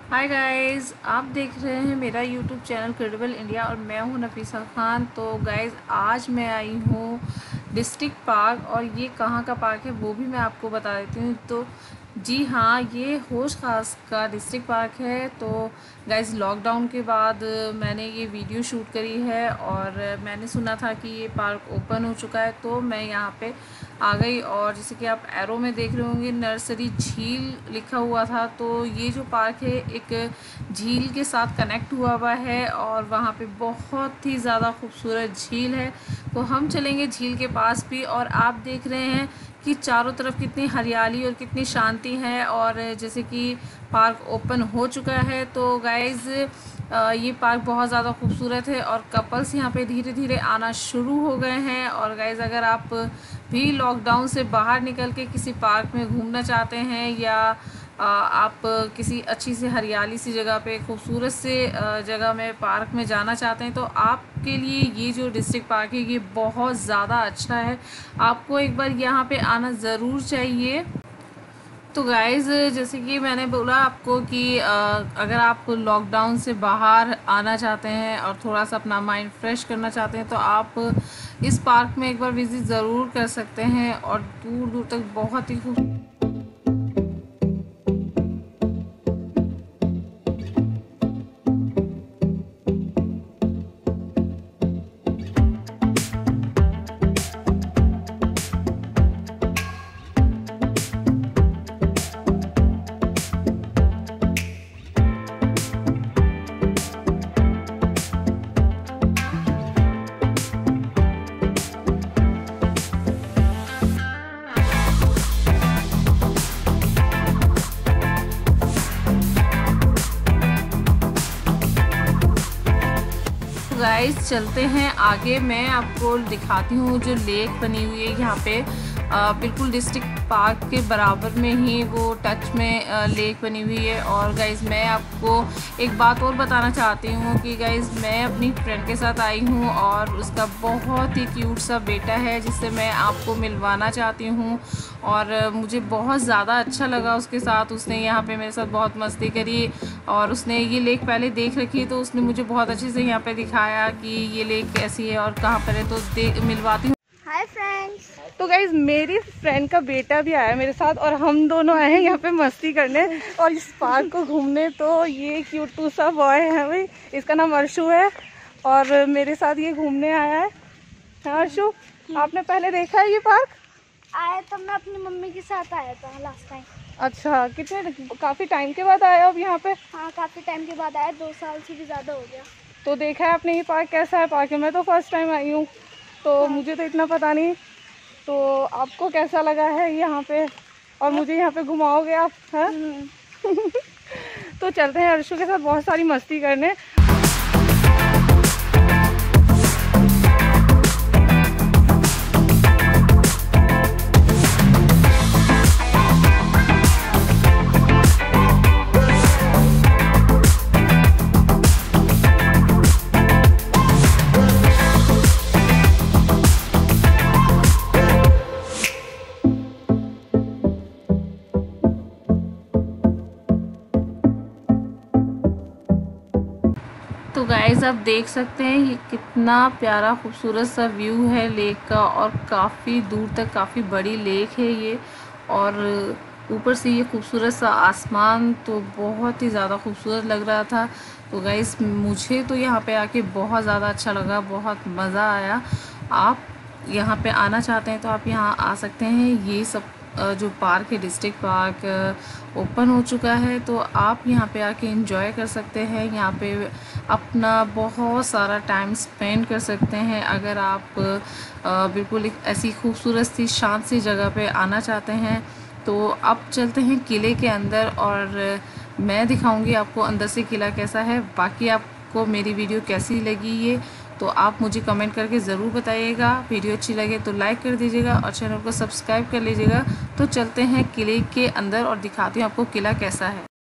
Hi guys, आप देख रहे हैं मेरा यूट्यूब चैनल क्रेडिबल इंडिया और मैं हूं नफीसा खान। तो गाइस, आज मैं आई हूं डिस्ट्रिक्ट पार्क और ये कहाँ का पार्क है वो भी मैं आपको बता देती हूँ। तो जी हाँ, ये होश खास का डिस्ट्रिक्ट पार्क है। तो गाइस, लॉकडाउन के बाद मैंने ये वीडियो शूट करी है और मैंने सुना था कि ये पार्क ओपन हो चुका है, तो मैं यहाँ पे आ गई। और जैसे कि आप एरो में देख रहे होंगे, नर्सरी झील लिखा हुआ था। तो ये जो पार्क है एक झील के साथ कनेक्ट हुआ है और वहाँ पे बहुत ही ज़्यादा खूबसूरत झील है। तो हम चलेंगे झील के पास भी। और आप देख रहे हैं कि चारों तरफ कितनी हरियाली और कितनी शांति है। और जैसे कि पार्क ओपन हो चुका है, तो गाइज़ ये पार्क बहुत ज़्यादा खूबसूरत है और कपल्स यहाँ पे धीरे धीरे आना शुरू हो गए हैं। और गाइज़, अगर आप भी लॉकडाउन से बाहर निकल के किसी पार्क में घूमना चाहते हैं या आप किसी अच्छी सी हरियाली सी जगह पे खूबसूरत से जगह में पार्क में जाना चाहते हैं, तो आपके लिए ये जो डिस्ट्रिक्ट पार्क है ये बहुत ज़्यादा अच्छा है। आपको एक बार यहाँ पे आना ज़रूर चाहिए। तो गाइज़, जैसे कि मैंने बोला आपको कि अगर आप लॉकडाउन से बाहर आना चाहते हैं और थोड़ा सा अपना माइंड फ्रेश करना चाहते हैं, तो आप इस पार्क में एक बार विज़िट ज़रूर कर सकते हैं। और दूर दूर तक बहुत ही खूब गाइस, चलते हैं आगे। मैं आपको दिखाती हूँ जो लेक बनी हुई है यहाँ पे। बिल्कुल डिस्ट्रिक्ट पार्क के बराबर में ही वो टच में लेक बनी हुई है। और गाइस, मैं आपको एक बात और बताना चाहती हूँ कि गाइस, मैं अपनी फ्रेंड के साथ आई हूँ और उसका बहुत ही क्यूट सा बेटा है जिससे मैं आपको मिलवाना चाहती हूँ। और मुझे बहुत ज़्यादा अच्छा लगा उसके साथ। उसने यहाँ पे मेरे साथ बहुत मस्ती करी और उसने ये लेक पहले देख रखी, तो उसने मुझे बहुत अच्छे से यहाँ पे दिखाया कि ये लेक कैसी है और कहाँ पर है। तो मिलवाती हूँ। Hi friends. तो गाइज, मेरी फ्रेंड का बेटा भी आया मेरे साथ और हम दोनों आए हैं यहाँ पे मस्ती करने और इस पार्क को घूमने। तो ये क्यूट सा बॉय है भाई, इसका नाम अर्शु है और मेरे साथ ये घूमने आया है। हाँ अर्शु, आपने पहले देखा है ये पार्क? आया तो मैं अपनी मम्मी के साथ आया था लास्ट टाइम। अच्छा, काफ़ी टाइम के बाद आया अब यहाँ पे? हाँ, काफ़ी टाइम के बाद आया, 2 साल से भी ज़्यादा हो गया। तो देखा है आपने ये पार्क कैसा है? पार्क है, मैं तो फर्स्ट टाइम आई हूँ तो हाँ। मुझे तो इतना पता नहीं। तो आपको कैसा लगा है यहाँ पे और मुझे यहाँ पे घुमाओगे आप? हाँ तो चलते हैं अर्शु के साथ बहुत सारी मस्ती करने। तो गाइस, आप देख सकते हैं ये कितना प्यारा खूबसूरत सा व्यू है लेक का। और काफ़ी दूर तक काफ़ी बड़ी लेक है ये। और ऊपर से ये खूबसूरत सा आसमान तो बहुत ही ज़्यादा खूबसूरत लग रहा था। तो गाइस, मुझे तो यहाँ पे आके बहुत ज़्यादा अच्छा लगा, बहुत मज़ा आया। आप यहाँ पे आना चाहते हैं तो आप यहाँ आ सकते हैं। ये सब जो पार्क है डिस्ट्रिक्ट पार्क ओपन हो चुका है, तो आप यहाँ पे आके एंजॉय कर सकते हैं। यहाँ पे अपना बहुत सारा टाइम स्पेंड कर सकते हैं अगर आप बिल्कुल एक ऐसी खूबसूरत सी शांत सी जगह पे आना चाहते हैं। तो अब चलते हैं किले के अंदर और मैं दिखाऊंगी आपको अंदर से किला कैसा है। बाकी आपको मेरी वीडियो कैसी लगी ये तो आप मुझे कमेंट करके ज़रूर बताइएगा। वीडियो अच्छी लगे तो लाइक कर दीजिएगा और चैनल को सब्सक्राइब कर लीजिएगा। तो चलते हैं किले के अंदर और दिखाती हूँ आपको किला कैसा है।